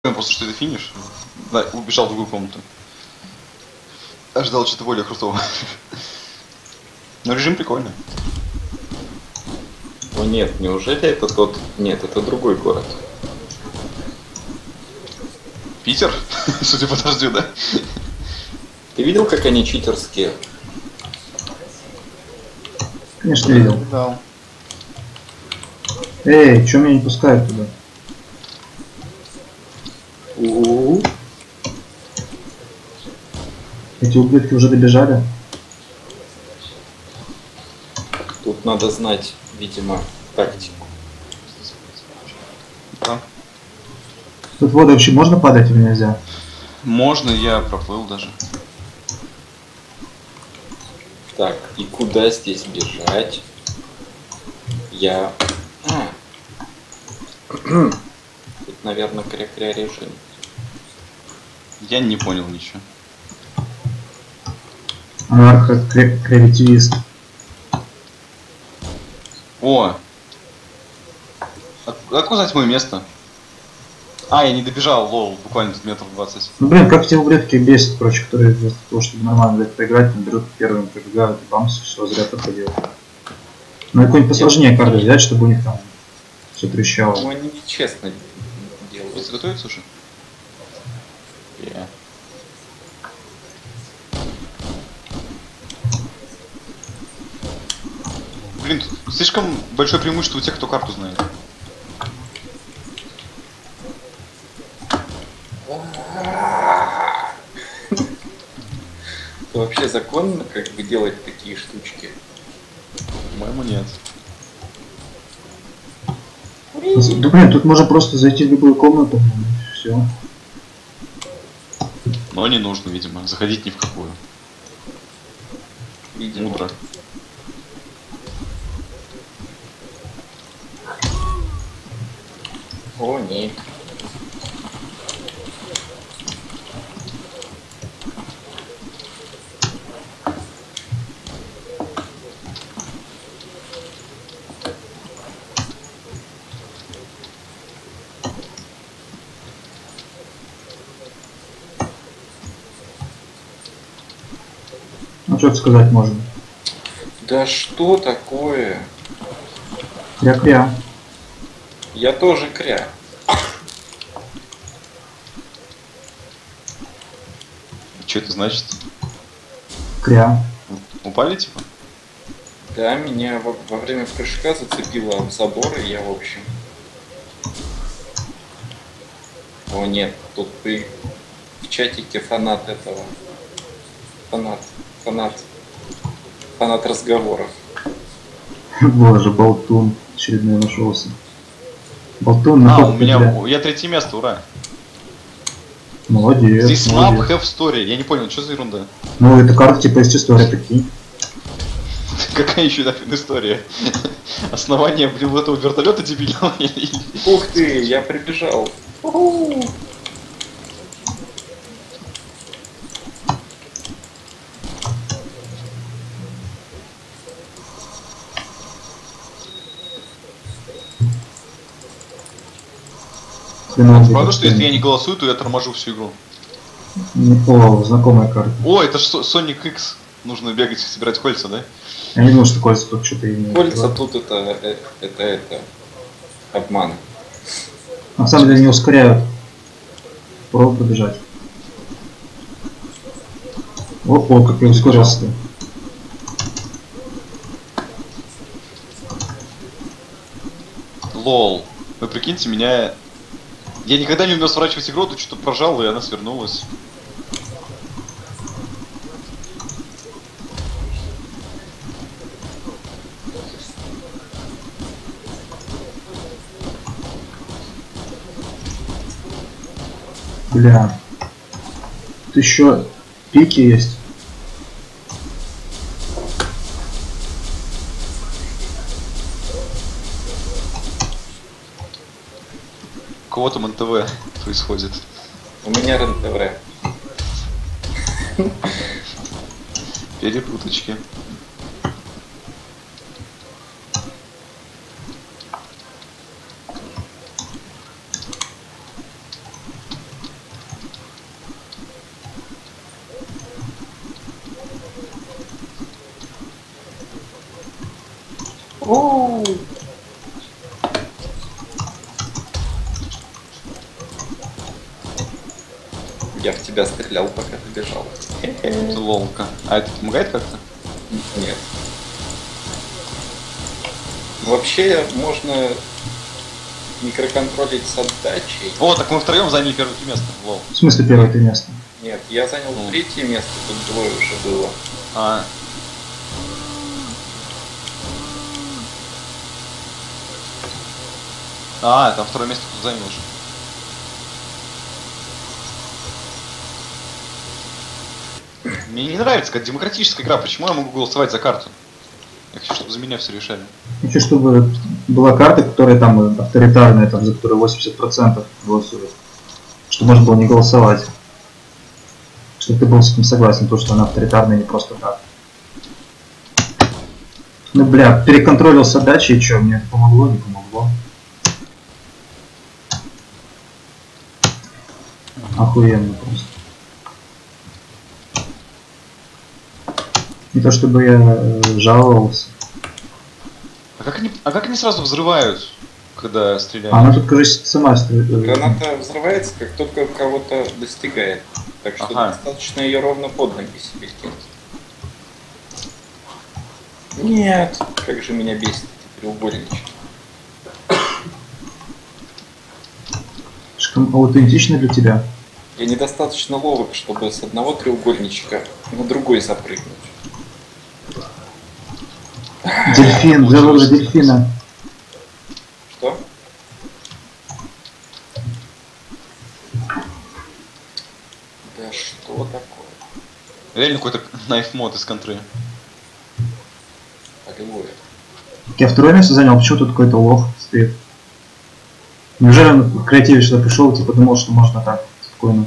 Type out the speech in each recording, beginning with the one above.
Просто что это финиш. Да, убежал в другую комнату. Ожидал что-то более крутого. Но режим прикольный. О нет, неужели это тот... Нет, это другой город. Питер? Судя по дождю, да? Ты видел, как они читерские? Конечно, видел. Да. Эй, чё меня не пускают туда? У-у-у. Эти ублюдки уже добежали? Тут надо знать, видимо, тактику. Да. Тут в воду вообще можно падать или нельзя? Можно, я проплыл даже. Так, и куда здесь бежать? Я... Тут, наверное, кря-кря режим. Я не понял ничего. Анархо-креативист. О! Как узнать мое место? А, я не добежал, лол, буквально тут метров 20. Ну блин, как те ублюдки бесят, короче, которые вместо того, чтобы нормально поиграть, не берут первыми, пробегают, и бамс, все зря проходило. Ну и какую-нибудь посложнее карту взять, чтобы у них там все трещало. Ну, они нечестно делают. Будете готовиться уже? Блин, тут слишком большое преимущество у тех, кто карту знает. Это вообще законно, как бы, делать такие штучки? По-моему, нет. Да блин, тут можно просто зайти в любую комнату, все. Но не нужно, видимо, заходить ни в какую. Видимо. Мудро. О, нет. Ну что сказать можно? Да что такое? Кря-кря. Я тоже кря. Что это значит? Кря. Упали, типа? Да, меня во время прыжка зацепило об забор, и я, в общем... О нет, тут ты в чатике фанат этого. Фанат разговоров. Боже, болтун очередной нашелся. Болтун А, находит у меня... тебя. Я третье место, ура! Молодец. Здесь map молодец. have story. Я не понял, что за ерунда? Ну, это карта типа есть история такие. Какая еще нафиг история? Основание, блин, вот этого вертолета дебильного? Ух ты, я прибежал. У-ху. Правда, что если я не голосую, то я торможу всю игру? О, знакомая карта. О, это ж Sonic X. Нужно бегать и собирать кольца, да? Я не думал, что кольца тут что-то имеет. Кольца тут это обман. На самом деле не ускоряют. Попробуй побежать. О, как я ускорился. Лол. Вы прикиньте, меня... Я никогда не умел сворачивать игру, тут что-то прожал, и она свернулась. Бля. Тут еще пики есть. У кого там НТВ происходит? У меня РЕН-ТВ. Перепуточки. Оу. Я в тебя стрелял, пока ты бежал. Это лолка. А это помогает как-то? Нет. Вообще можно микроконтролить с отдачей. О, так мы втроем заняли первое место. Лол. В смысле первое ты место? Нет, я занял Ну. третье место, тут двое уже было. А. А, там второе место кто занял уже. Мне не нравится, как демократическая игра. Почему я могу голосовать за карту? Я хочу, чтобы за меня все решали. Хочу, чтобы была карта, которая там авторитарная, там, за которую 80% голосуют. Чтобы можно было не голосовать. Чтобы ты был с этим согласен, то, что она авторитарная не просто так. Ну, бля, переконтролил с отдачей, и что, мне это помогло, не помогло. Охуенно просто. Не то чтобы я жаловался. А как они сразу взрывают, когда стреляют? А она тут, кажется, сама стреляет. Граната взрывается, как только кого-то достигает. Так что Ага. достаточно ее ровно под ноги себе кинуть. Нет, как же меня бесит эти треугольнички. Слишком аутентично для тебя. Я недостаточно ловок, чтобы с одного треугольничка на другой запрыгнуть. Дельфин, зовут же дельфина. Что? Да что такое? Реально какой-то knife мод из контры. Аллилуйя. Я второе место занял, почему тут какой-то лох стоит? Неужели он креативе сюда пришел, типа думал, что можно так спокойно?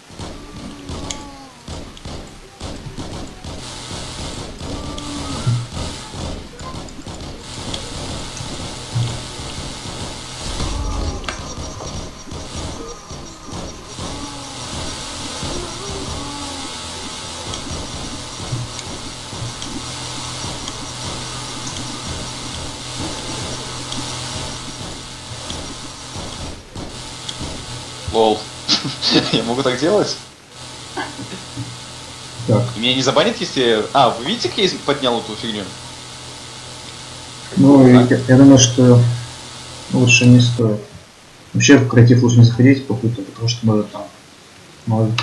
Лол. Я могу так делать? Так. Меня не забанят, если... А, вы видите, как я поднял эту фигню? Ну, я думаю, что лучше не стоит. Вообще в креатив лучше не заходить попутно, потому что может там... Может...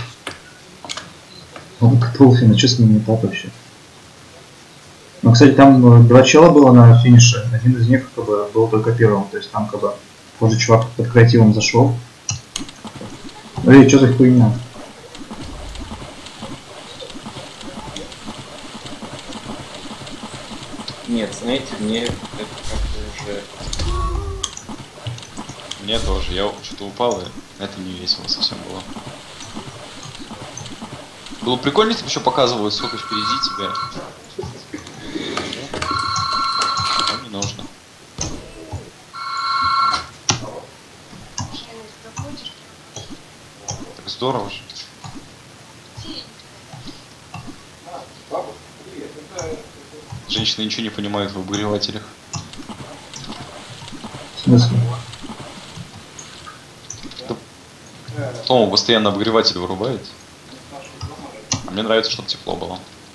Он как Волфина, что с ним не так вообще? Ну, кстати, там два чела было на финише. Один из них как бы был только первым. То есть там как бы позже чувак под креативом зашел. Эй, что за хуйня? Нет, знаете, мне это как-то уже... Мне тоже. Я что-то упал, и это не весело совсем было. Было прикольно, если бы еще показывают, сколько впереди тебя. Но не нужно. Так здорово же. Женщины ничего не понимают в обогревателях. В смысле? Тома постоянно обогреватель вырубает. А мне нравится, чтобы тепло было.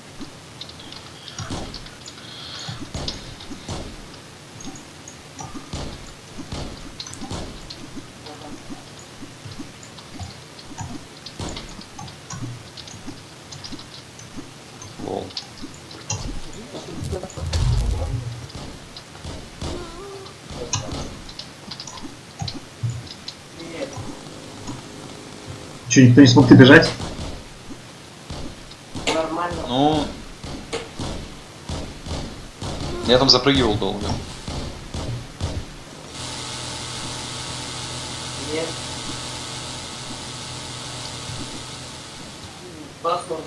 Лол. Че, никто не смог добежать? Ну... Я там запрыгивал долго. Нет. Пасмурно.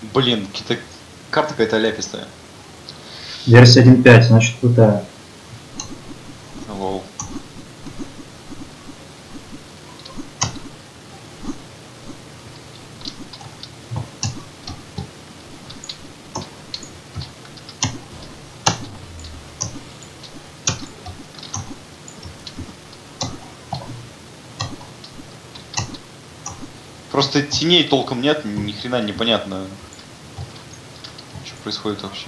Блин, какие-то... Карта какая-то ляпистая. Версия 1.5, значит крутая. Лол. Просто теней толком нет, ни хрена непонятно, что происходит вообще.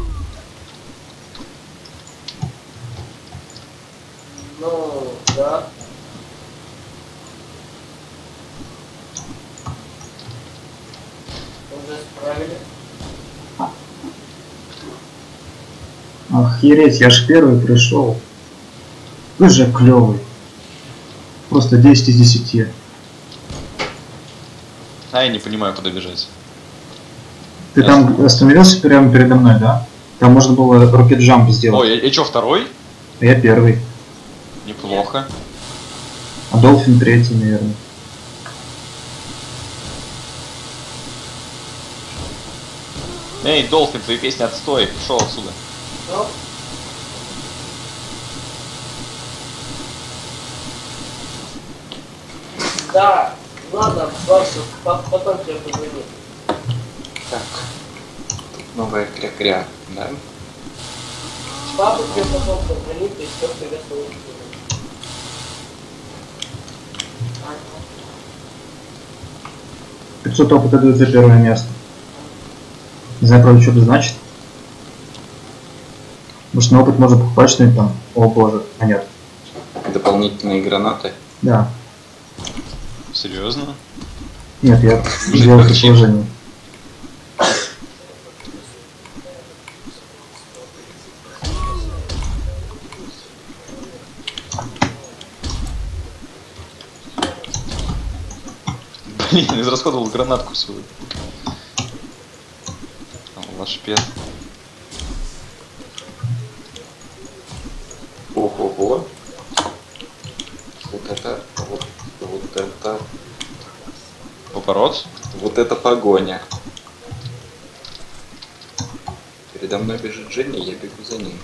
Ну, да. Уже справили. Охереть, я ж первый пришел. Вы же клевый. Просто 10 из 10. А я не понимаю, куда бежать. Ты там остановился прямо передо мной, да? Там можно было рокет джамп сделать. Ой, я чё, второй? А я первый. Неплохо. А Долфин третий, наверное. Эй, Долфин, твои песни отстой, пошел отсюда. Ну, да, ладно, Барсов, потом тебе позвоню. Так. Тут новая кря-кря, да? Папа тебе потом позвонит, и все тебя слушает. 500 опыта дают за первое место. Не знаю, правда, что это значит. Может, на опыт можно покупать что-нибудь там? О боже, а нет. Дополнительные гранаты. Да. Серьезно? Нет, я Блин, сделал как чип. предположение. Блин, израсходовал гранатку свою. Лашпед. Ого-го. Вот это, вот это, Поворот. вот это погоня. Передо мной бежит Женя, я бегу за ним.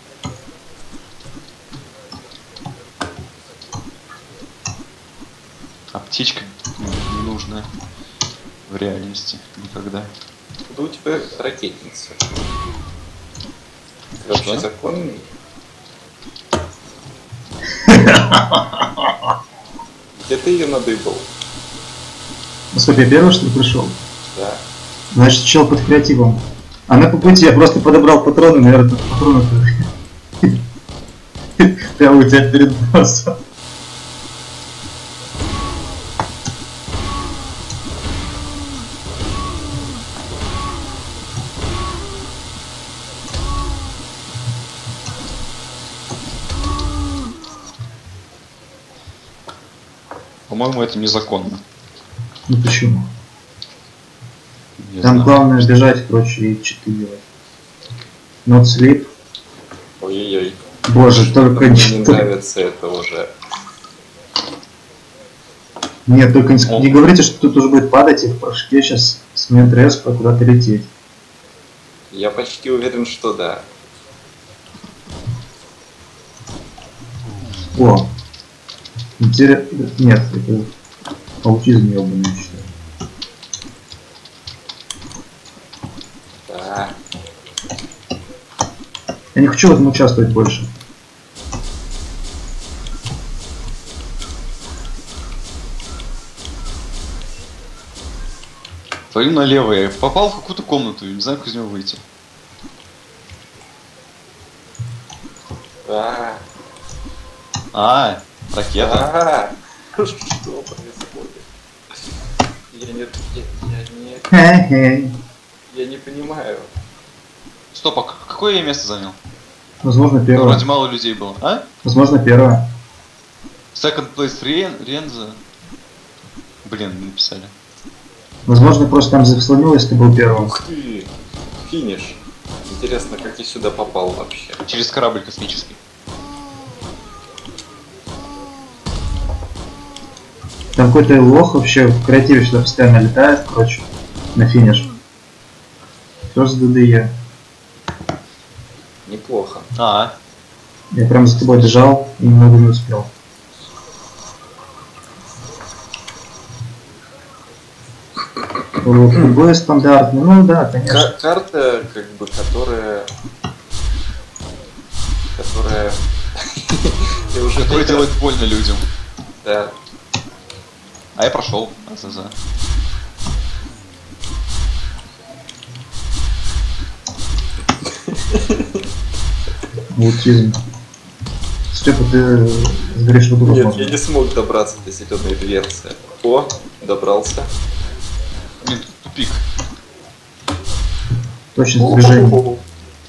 А птичка не нужна в реальности никогда. Куда у тебя ракетница? Ты вообще Что? законный? Где ты ее надыбал? Ну, стоп, я первый, что ли, пришел? Да. Значит, чел под креативом. А на по пути я просто подобрал патроны, наверное, тут патроны прямо у тебя перед носом. По-моему, это незаконно. Ну почему? Не Там знаю. главное бежать, короче, и читы делать. Not sleep. Ой-ой-ой. Боже, только Мне не... не нравится это уже. Нет, только О. не говорите, что тут уже будет падать, и в прыжке сейчас с момента резко куда-то лететь. Я почти уверен, что да. О! Интересно... Нет, это аутизм ебаный, я считаю. Да. Я не хочу в этом участвовать больше. Твою налево, я попал в какую-то комнату, и не знаю, как из него выйти. Да. А, ракета. Да. Что происходит? Хе-хе. Я не понимаю. Стоп, а какое я место занял? Возможно, первое. Вроде мало людей было. А? Возможно, первое. Second place Ренза. Блин, не написали. Возможно, просто там заслонилось, ты был первым. Ух ты! Финиш. Интересно, как я сюда попал вообще? Через корабль космический. Там какой-то лох вообще в креативе сюда постоянно летает, короче, на финиш. тоже с ДДЕ. Неплохо. А, Я прям за тобой бежал и немного не успел. Вот, любой стандартный, ну да, конечно. Карта, как бы, которая я уже который делает больно людям. Да. А я прошел. АЗЗ. Аутизм. Степа, ты говоришь, что Нет, можно. я не смог добраться до зеленой дверцы. О, добрался. Блин, тут тупик. Точно движение. О-о-о.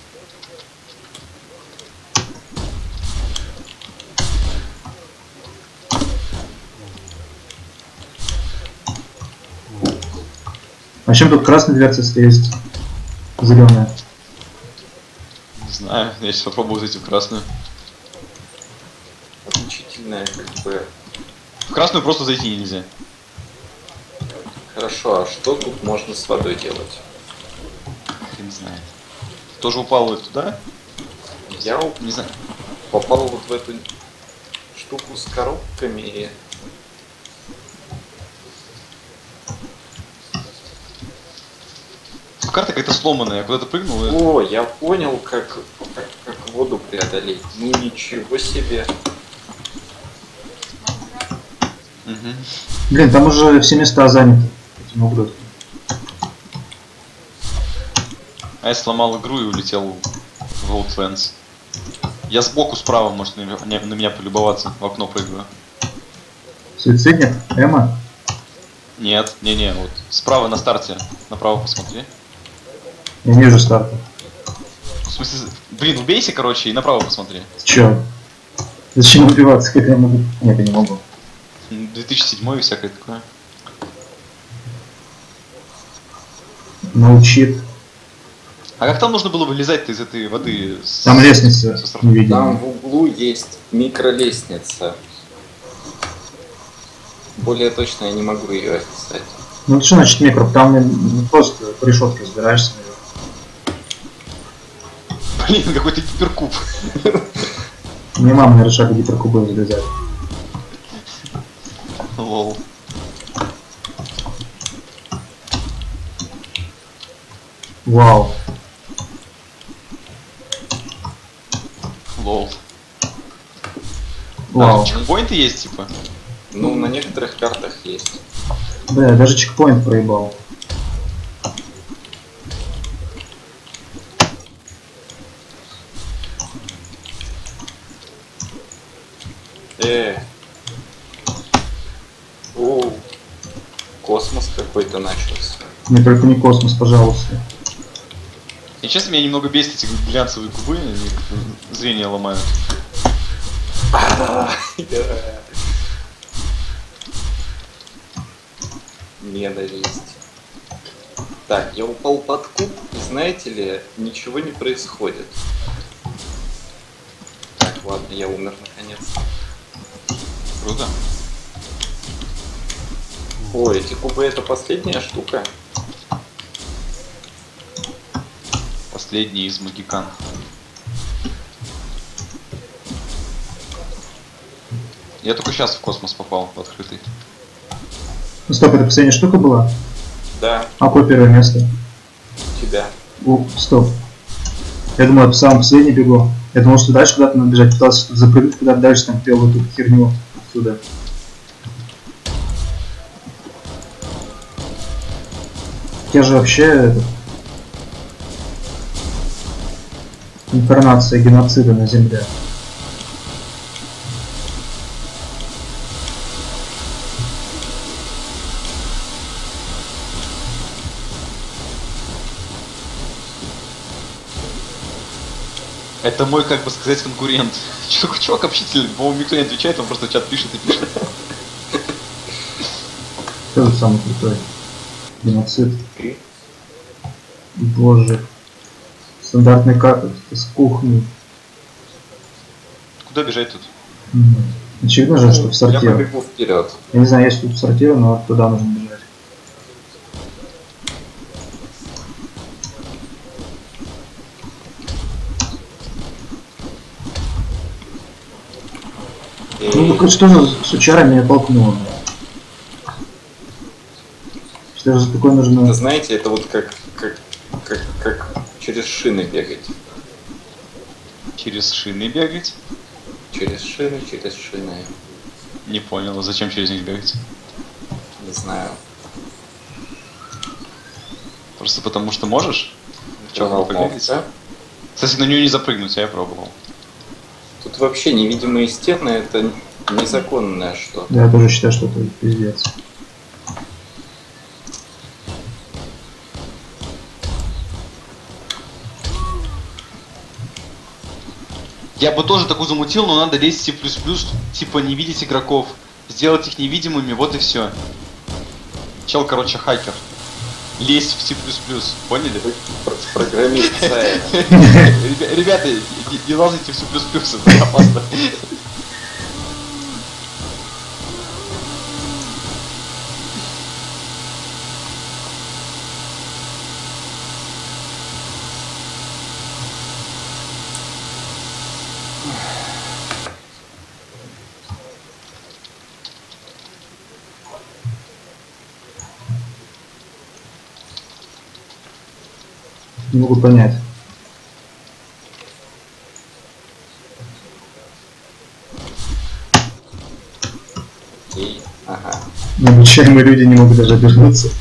А чем тут красная дверца, если есть зеленая? Не знаю, я сейчас попробую зайти в красную. Отличительная, как бы. В красную просто зайти нельзя. Хорошо, а что тут можно с водой делать? Хрен знает. Тоже упал вот туда? Я Не знаю. попал вот в эту штуку с коробками и... Карта какая-то сломанная, я куда-то прыгнул и... О, я понял, как воду преодолеть. Ну ничего себе. Мгм. Блин, там уже все места заняты этим ублюдком. А я сломал игру и улетел в Outlands. Я сбоку справа, может, на меня полюбоваться, в окно прыгаю. Суицидник? Эма? Нет, не, вот справа на старте, направо посмотри. Я не вижу старта. В смысле, блин, убейся, короче, и направо посмотри. Ты чё? Зачем убиваться, как я могу? Нет, я не могу. 2007 и всякое такое. Научит. А как там нужно было вылезать-то из этой воды? Там лестница со стороны? Там невидимая. в углу есть микролестница. Более точно я не могу ее описать. Ну что значит микро? Там просто по решетке разбираешься. Блин, какой-то гиперкуб. Мне мама на решак гиперкубы залезает. Лол. Вау. Лол. Вау. А, чекпоинты есть, типа? Ну, на некоторых картах есть. Да, я даже чекпоинт проебал. О, космос какой-то начался. Мне только не космос, пожалуйста. И честно, меня немного бесит эти глянцевые кубы, они как-то зрение ломают. Ненависть. Так, я упал под куб, и знаете ли, ничего не происходит. Так, ладно, я умер наконец. Круто. О, эти кубы это последняя штука. Последний из магикан. Я только сейчас в космос попал, в открытый. Ну стоп, это последняя штука была? Да, А какое первое место? у тебя. Стоп. Я думал, я по самому последнему бегу. Я думал, что дальше куда-то надо бежать. Пытался запрыгнуть куда-то дальше, там пел эту херню отсюда. Я же вообще информация геноцида на Земле. Это мой, как бы сказать, конкурент. Чувак общительный, по-моему, никто не отвечает, он просто в чат пишет и пишет. Кто же самый крутой? Геноцид. Ты? Боже. Стандартный карта с кухни. Куда бежать тут? Очевидно же, что в Я сортир. побегу вперед. Я не знаю, есть тут сортир, но туда нужно бежать. Ну, так что же сучара меня толкнуло? Что же такое Это, нужно? знаете, это вот как через шины бегать. Через шины бегать? Через шины. Не понял, а зачем через них бегать? Не знаю. Просто потому что можешь? В чем Канал побегать? да? Кстати, на нее не запрыгнуть, а я пробовал. Тут вообще невидимые стены это незаконное что-то. Да, я тоже считаю, что это пиздец. Я бы тоже такую замутил, но надо лезть в C++, типа не видеть игроков, сделать их невидимыми, вот и все. Чел, короче, хакер. Лезть в C++, поняли? Программист Сайен. Ребята, не лазайте в C++, это опасно. Не могу понять. И, ага. Необучаемые люди не могут даже обернуться.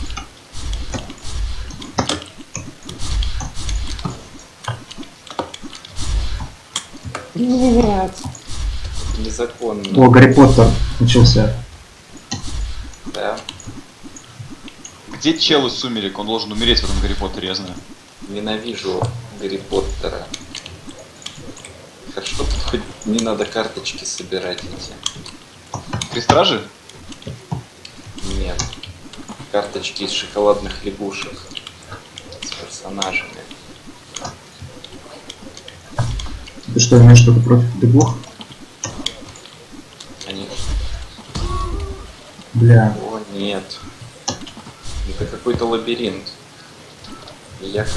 Нет. Незаконно. О, Гарри Поттер начался. Да. Где чел из Сумерек? Он должен умереть в этом Гарри Поттере, я знаю. Ненавижу Гарри Поттера. Хорошо, тут хоть не надо карточки собирать эти. Крестражи? Нет. Карточки из шоколадных лягушек. С персонажами. Ты что, имеешь что-то против бегух? Конечно. Бля. О, нет. Это какой-то лабиринт. И я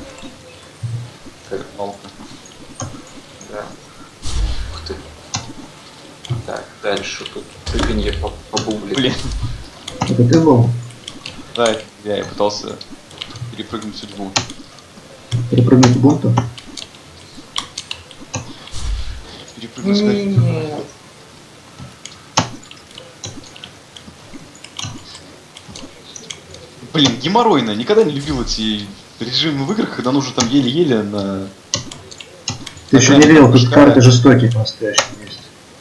как Палка. да. Ух ты. Так, дальше тут прыганье по бублику. Блин. Это ты был? Да, это я пытался перепрыгнуть судьбу. Перепрыгнуть бунту? Перепрыгнуть Гарри. Нет. Блин, геморройно. Никогда не любил эти режимы в играх, когда нужно там еле-еле на... Ты еще не видел, тут карты жестокие по-настоящему есть.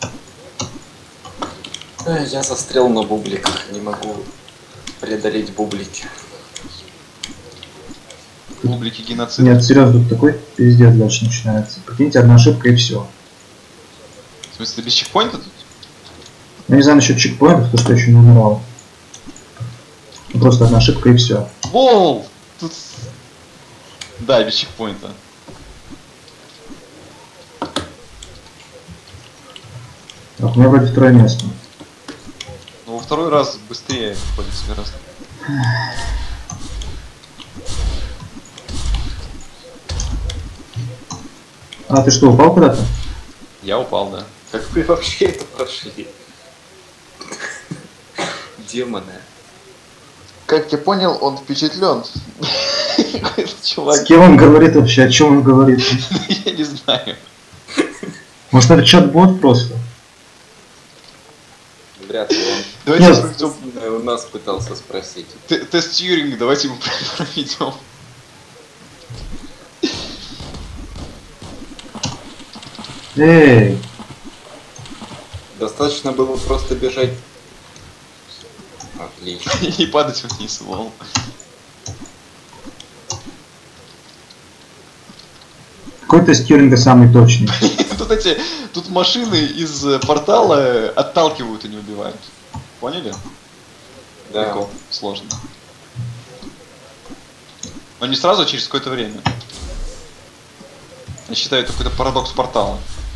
Я застрял на бубликах, не могу преодолеть бублики. Публики геноцид. Нет, серьезно, тут такой пиздец дальше начинается. Прикиньте, одна ошибка и все. В смысле, ты без чекпоинта тут? Я не знаю насчет чекпоинтов, потому что я еще не умирал. Ну, просто одна ошибка и все. Воу! Тут... Да, без чекпоинта. Так, у меня вроде второе место. Но во второй раз быстрее ходит себе раз. А, ты что, упал куда-то? Я упал, да. Как вы вообще это прошли? Демоны. Как я понял, он впечатлен. С Чувак, кем он говорит вообще? О чем он говорит? я не знаю. Может, это чат-бот просто? Вряд ли он Давайте Нет. проведем у нас пытался спросить. тест Тьюринга, давайте его проведем. Эй! Достаточно было просто бежать. Отлично. И падать вниз, лол. Какой тест Тьюринга самый точный? Тут машины из портала отталкивают и не убивают. Поняли? Да. Прикол. Сложно. Но не сразу, а через какое-то время. Я считаю, это какой-то парадокс портала.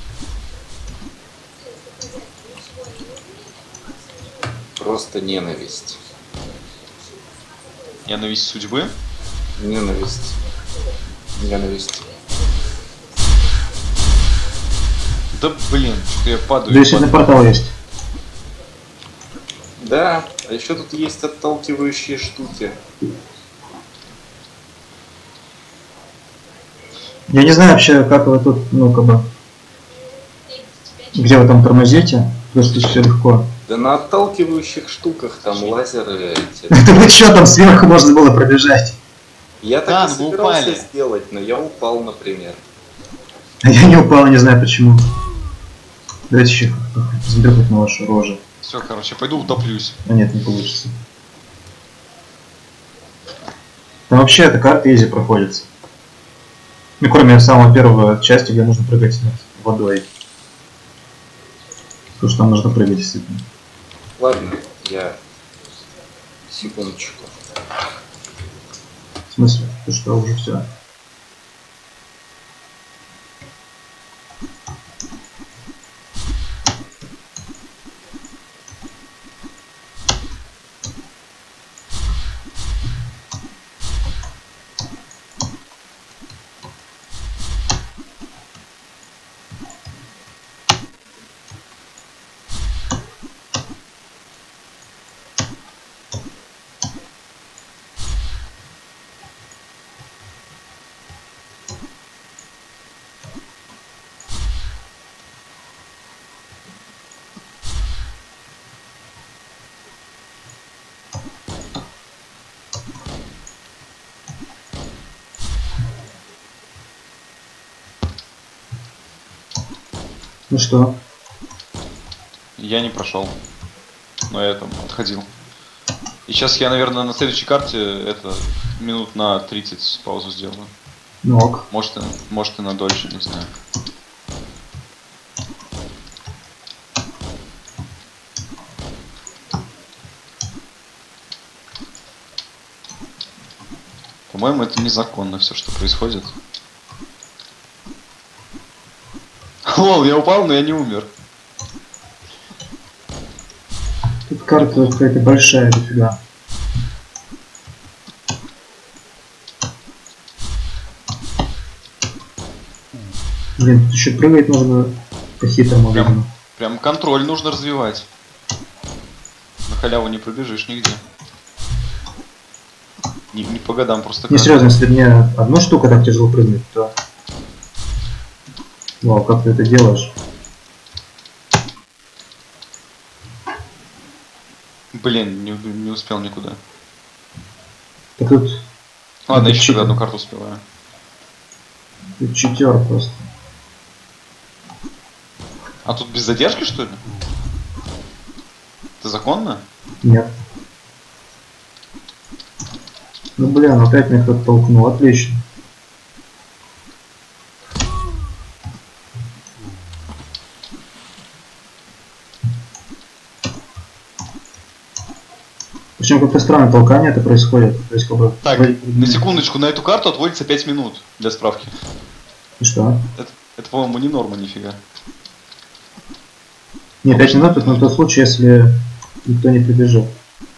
Просто ненависть. Ненависть судьбы. Ненависть. Ненависть. Да блин, что я падаю. Да, действительно, портал есть. Да, а еще тут есть отталкивающие штуки. Я не знаю вообще, как вы тут, ну, как бы, где вы там тормозите, потому что все легко. Да на отталкивающих штуках там лазеры эти. Да вы что, там сверху можно было пробежать? Я так Да, и ну мы собирался упали. сделать, но я упал, например. А я не упал, не знаю почему. Давайте еще сбегать на вашу рожу. Все, короче, пойду утоплюсь. А нет, не получится. Там вообще эта карта изи проходится. Ну, кроме самого первого части, где нужно прыгать над водой. Потому что там нужно прыгать, действительно. Ладно, я... Секундочку. В смысле? Ты что, уже все? Ну что? Я не прошел. Но я там отходил. И сейчас я, наверное, на следующей карте это минут на 30 паузу сделаю. Ну ок. Может и на дольше, не знаю. По-моему, это незаконно все, что происходит. Лол, я упал, но я не умер. Тут карта какая-то большая, дофига. Блин, тут еще прыгать нужно по-хитрому, видимо. Прям контроль нужно развивать. На халяву не пробежишь нигде. Не по годам просто. Не, серьезно, если мне одну штуку так тяжело прыгнуть, то... Вау, как ты это делаешь? Блин, не успел никуда. Так тут... Ладно, это еще читер. тогда одну карту успеваю. Тут читер просто. А тут без задержки, что ли? Это законно? Нет. Ну блин, опять меня кто-то толкнул, отлично. Причем как-то странное толкание это происходит. То есть как бы... Так, на секундочку, на эту карту отводится 5 минут для справки. И что? Это по-моему, не норма нифига. Не, 5 минут это на тот случай, если никто не прибежит.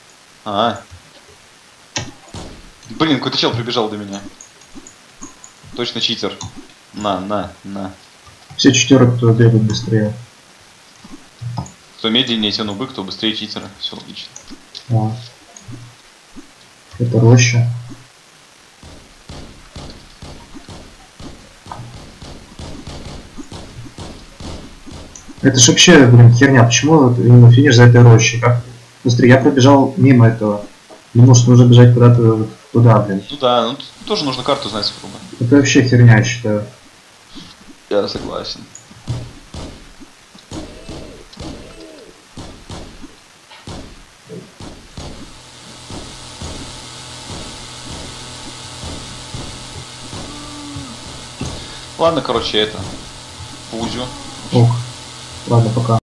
Блин, какой-то чел прибежал до меня. Точно читер. На. Все читеры, кто бегают быстрее. Кто медленнее, те нубы, кто быстрее читера. Все логично. А. Это роща. Это ж вообще, блин, херня. Почему вот именно финиш за этой рощей? Как быстрее? Я пробежал мимо этого. Думал, что нужно бежать куда-то вот туда, блин. Ну да, ну тут тоже нужно карту знать сколько. Это вообще херня, я считаю. Я согласен. Ладно, короче, это. Пузю. Ок. Ладно, пока.